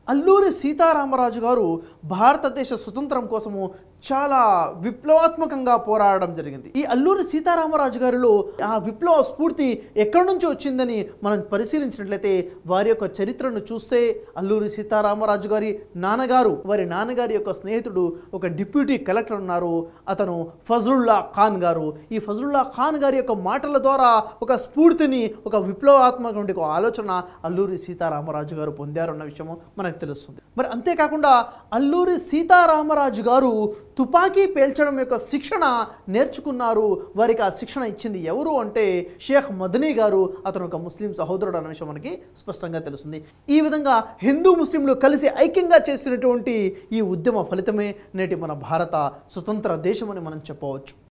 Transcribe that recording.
అల్లూరి సీతారామరాజు గారు భారతదేశ స్వతంత్రం కోసము చాలా విప్లవాత్మకంగా పోరాడడం జరిగింది. ఈ అల్లూరి సీతారామరాజు గారిలో ఆ విప్లవ స్ఫూర్తి ఎక్కడి నుంచి వచ్చిందని మనం పరిశీలించినట్లయితే వారి యొక్క చరిత్రను చూస్తే అల్లూరి సీతారామరాజు గారి వారి నాన్నగారి యొక్క స్నేహితుడు ఒక డిప్యూటీ కలెక్టర్ ఉన్నారు, అతను ఫజ్లుల్లా ఖాన్ గారు. ఈ ఫజ్లుల్లా ఖాన్ గారి యొక్క మాటల ద్వారా ఒక స్ఫూర్తిని, ఒక విప్లవాత్మకమైన ఒక ఆలోచన అల్లూరి సీతారామరాజు గారు పొందారు అన్న విషయము మనకు తెలుస్తుంది. మరి అంతేకాకుండా అల్లూరి సీతారామరాజు గారు తుపాకీ పేల్చడం యొక్క శిక్షణ నేర్చుకున్నారు. వారికి ఆ శిక్షణ ఇచ్చింది ఎవరు అంటే షేక్ మదనీ గారు. అతను ఒక ముస్లిం సహోదరుడు అన్న విషయం మనకి స్పష్టంగా తెలుస్తుంది. ఈ విధంగా హిందూ ముస్లింలు కలిసి ఐక్యంగా చేసినటువంటి ఈ ఉద్యమ ఫలితమే నేటి మన భారత స్వతంత్ర దేశం అని మనం చెప్పవచ్చు.